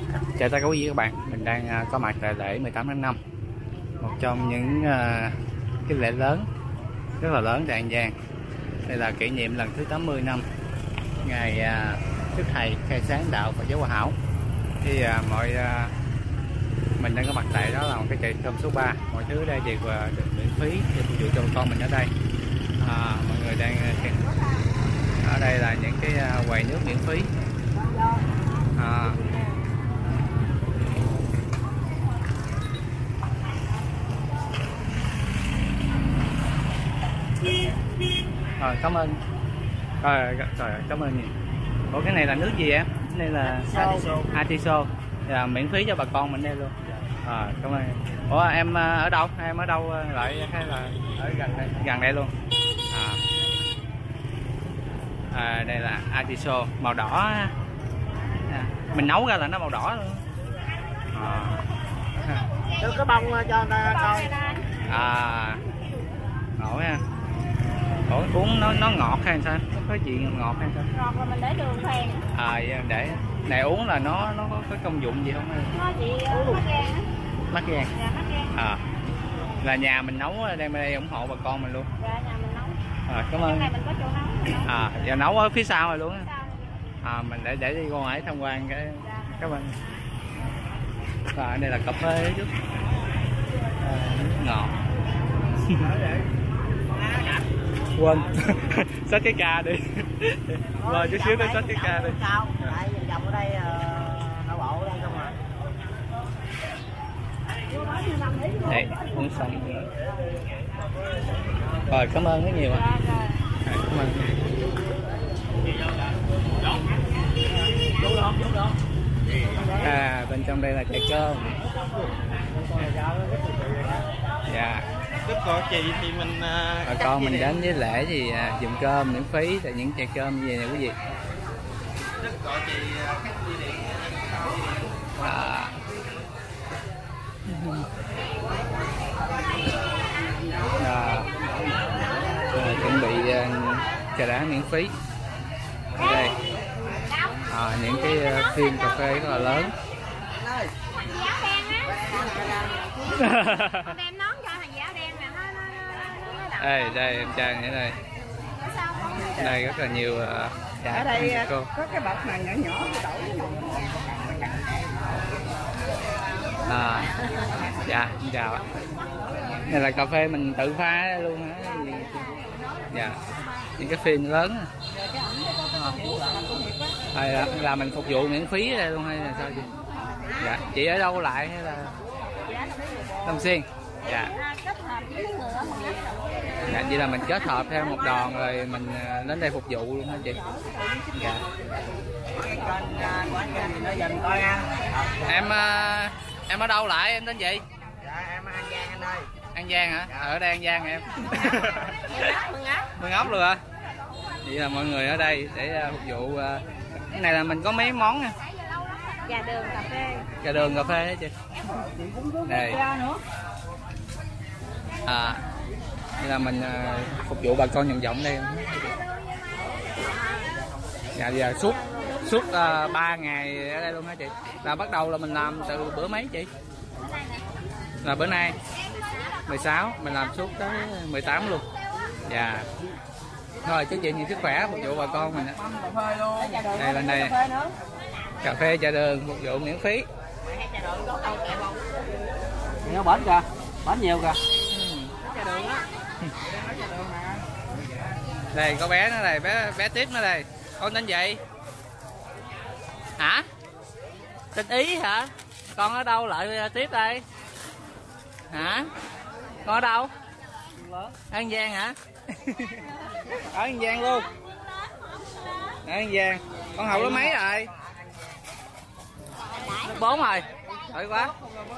Chào tất cả quý vị các bạn, mình đang có mặt tại lễ 18/5, một trong những cái lễ lớn, rất là lớn tại An Giang. Đây là kỷ niệm lần thứ 80 năm ngày Đức Thầy khai sáng đạo Phật giáo Hòa Hảo. Thì mình đang có mặt tại đó là một cái chợ cơm số 3, mọi thứ ở đây đều được miễn phí để phục vụ cho con mình ở đây. Mọi người đang ở đây là những cái quầy nước miễn phí. Rồi, cảm ơn. Rồi, cảm ơn nhiều. Ủa cái này là nước gì em? Cái này là atiso. Là miễn phí cho bà con mình đây luôn. Cảm ơn. Ủa em ở đâu? Em ở đâu lại hay là ở gần đây luôn? Đây là atiso màu đỏ. Mình nấu ra là nó màu đỏ luôn. Đưa cái bông cho người ta coi. Ngộ ha. Ủa, uống nó ngọt hay sao? Nó có gì ngọt hay sao? Ngọt là mình để đường phèn. Để này uống là nó có công dụng gì không? Nó chỉ mắc gan á. Mắc gan. Dạ, mắc gan. Là nhà mình nấu đem đây ủng hộ bà con mình luôn. Dạ, nhà mình nấu. Cảm ơn. Cái này mình có chỗ nấu. Giờ nấu ở phía sau rồi luôn á. Mình để đi qua ngoài tham quan cái. Cảm ơn. Và đây là cà phê chứ. Ngọt. Quên xách cái ca đi. Rồi chút xíu nữa xách cái ca đi. Tại vòng ở đây nội bộ đây không à. Đây uống xong rồi, cảm ơn rất nhiều ạ. Cảm ơn. Bên trong đây là chè cơm. Dạ. Đức có chị thì mình bà con mình đến với lễ thì dùng cơm miễn phí tại những chè cơm như vậy nè quý vị. Đức có chị khách đi điện. Chuẩn bị trà đá miễn phí ở đây. Những cái phiên cà phê rất là lớn. Con đem nón cho thằng giáo đen nè, nó Đây em trai ở đây. Đây rất là nhiều Ở đây có cái bọc này nhỏ nhỏ cái dạ, xin chào ạ. Này là cà phê mình tự pha luôn hả? Dạ. Những cái phiên lớn. Là mình phục vụ miễn phí đây luôn hay là sao chị? Dạ, chị ở đâu lại hay là Long Xuyên? Dạ. Dạ, vậy là mình kết hợp theo một đoàn rồi mình đến đây phục vụ luôn hả chị? Dạ. Em ở đâu lại? Em tên gì? Dạ, em ở An Giang anh ơi. An Giang hả? Ở đây An Giang em. Mừng Ốc luôn hả? Vậy là mọi người ở đây để phục vụ. Cái này là mình có mấy món nha. Trà đường cà phê. Trà đường cà phê đó chị. Đây. Đây là mình phục vụ bà con vòng vòng đây. Dạ, giờ suốt 3 ngày ở đây luôn hả chị? Là bắt đầu là mình làm từ bữa mấy chị? Là bữa nay 16, mình làm suốt tới 18 luôn. Dạ. Rồi chúc chị nhiều sức khỏe phục vụ bà con mình. Đây lên đây. Cà phê trà đường phục vụ miễn phí. Nó bển kìa, bển nhiều kìa. Đây có bé nó đây, bé Tiếp nó đây. Con tên gì? Hả? Tên Ý hả? Con ở đâu lại Tiếp đây? Hả? Con ở đâu? An Giang hả? Ở An Giang luôn. Ở An Giang. Con học lớp mấy rồi? Lớp 4 rồi. Giỏi quá.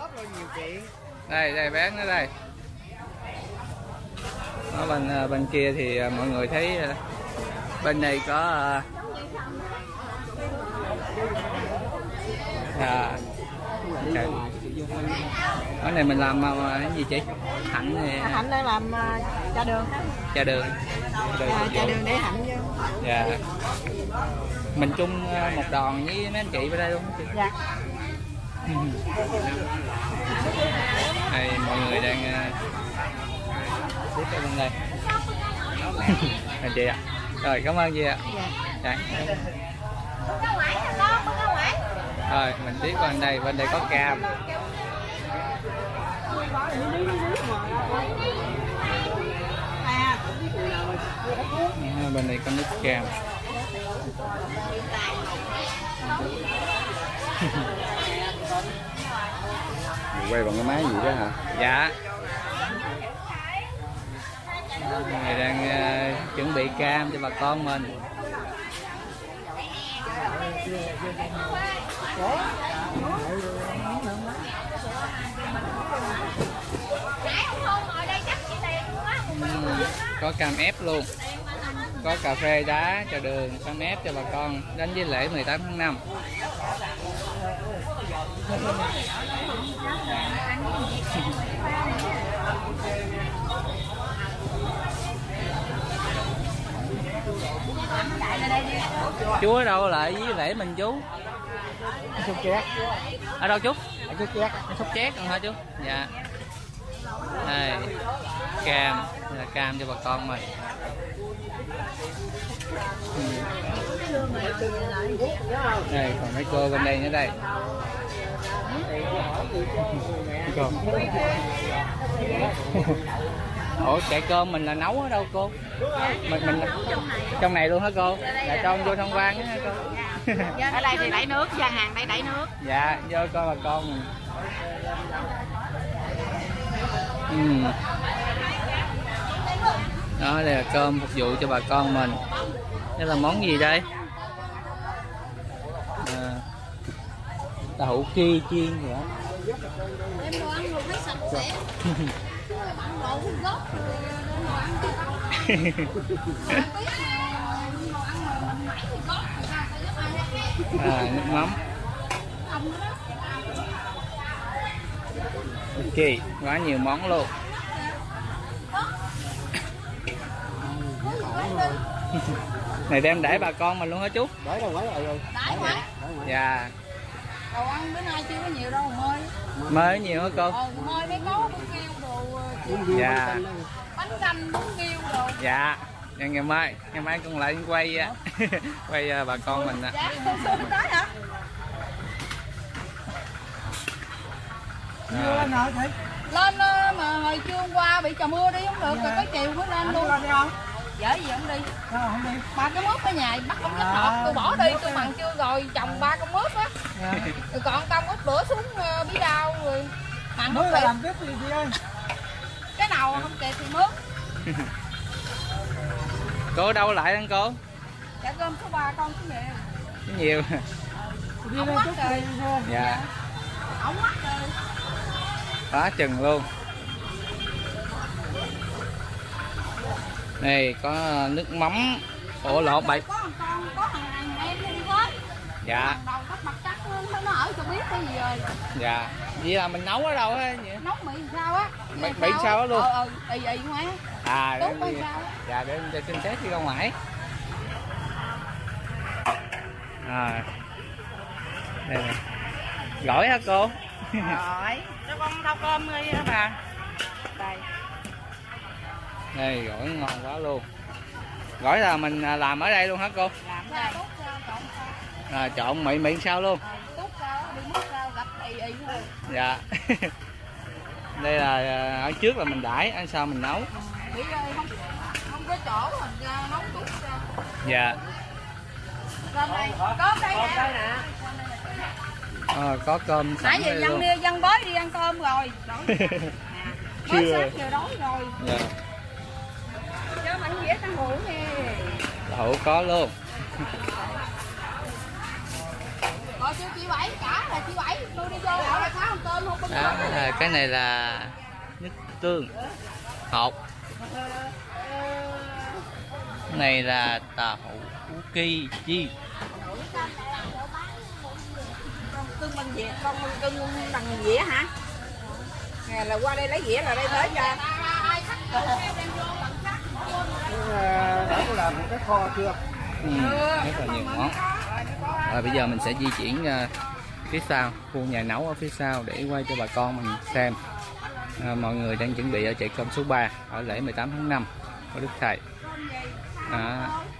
Đây bé nó đây. Ở bên kia thì mọi người thấy bên này có Cái này mình làm cái gì chị? Hạnh này. Hạnh đây làm trà đường. Trà đường. Trà đường để hạnh vô. Dạ. Mình chung một đoàn với mấy anh chị bên đây luôn chị. Dạ. Đây mọi người đang tiếp ở bên đây. Anh chị ạ. Rồi cảm ơn chị ạ. Dạ. Rồi mình tiếp qua bên đây có cam. Bên này có nước cam. Quay bằng cái máy gì đó hả? Dạ. Người đang chuẩn bị cam cho bà con mình. Có cam ép luôn, có cà phê đá cho đường, cam ép cho bà con đến với lễ 18 tháng 5. Chú ở đâu lại với lễ mình chú? Xúc chét. Ở đâu chú? Ở Xúc Chét. Xúc Chét còn hả chú? Dạ. Đây cam, là cam cho bà con mình. Đây còn mấy cô bên đây nữa đây. Cô. Ủa chạy cơm mình là nấu ở đâu cô? Mình trong này luôn hả cô? Dạ cho vô thông quan á cô. Ở đây thì đẩy nước, gian hàng đây đẩy nước. Dạ vô coi bà con mình. Đó đây là cơm phục vụ cho bà con mình. Đây là món gì đây? Tàu hũ ki chiên vậy. Em đồ ăn luôn thấy sạch sẽ. Bạn đồ không gốc. Nước mắm. Ok, quá nhiều món luôn. Này đem để bà con mình luôn hả chú? Để đâu rồi. Đãi quá. Dạ. Đồ ăn bữa nay chưa có nhiều đâu mơi. Mới nhiều hả cô? Mơi mới có bún riêu đồ. Dạ. Bánh canh bún riêu đồ. Dạ. Ngày mai con lại quay quay bà con mình nè. Dạ, sương tới hả? Lên rồi chị. Lên mà hồi trưa hôm qua bị trời mưa đi không được rồi có chiều mới lên luôn. Lên đi không? Dễ gì không đi. Sao không đi? Ba cái mướp ở nhà bắt không dám lọt, tôi bỏ đi tôi bằng chưa rồi trồng 3 con mướp á. Rồi còn con mướp bữa xuống bí đao rồi. Mặn Mới không là kịp. làm tiếp gì chị ơi. Cái nào không kịp thì mướp. Cô đâu lại anh cô? Dạ cơm số 3 con số nhiều. Có nhiều. Đi lên chút rồi. Dạ. Ổng mắt rồi. Quá chừng luôn. Đây có nước mắm. Ủa lộn bậy. Có thằng em đi hết. Dạ. Đầu tóc mặt trắng nó ở cho biết cái gì rồi. Dạ. Vậy là mình nấu ở đâu á vậy? Nấu mì sao á? Mì sao á luôn? Ì ngoái. À Tốt để, sao á? dạ để em cho xin test đi ra ngoài. Đây nè. Gỏi hả cô? Rồi, cho con thau cơm đi hả bà? Đây. Đây gỏi ngon quá luôn. Gỏi là mình làm ở đây luôn hả cô? Làm đây. Trộn mị sao luôn? Tốt sao, đi mất sao, gặp ì thôi. Dạ. Đây là ở trước là mình đãi, ở sau mình nấu. Bị không có chỗ mình nấu tốt sao. Dạ. Cơm đây, cơm đây nè. Có cơm sẵn Nãy giờ đây luôn. dân bới đi ăn cơm rồi. Mới sáng giờ đói rồi. Dạ. Cho mình dĩa tao hủ nè. Đậu có luôn. Rồi chị Bảy cả là chị Bảy, tôi đi vô hỏi là ăn cơm không có. Đó, cái này là nước tương hột. Cái này là tàu hũ ki chi. Cưng bằng dĩa, con cưng bằng dĩa hả? Nè là qua đây lấy dĩa là đây tới cho. Đã có làm một cái kho chưa? Rất là nhiều món. Rồi bây giờ mình sẽ di chuyển phía sau, khu nhà nấu ở phía sau để quay cho bà con mình xem. Mọi người đang chuẩn bị ở chạy công số 3 ở lễ 18 tháng 5 của Đức Thầy.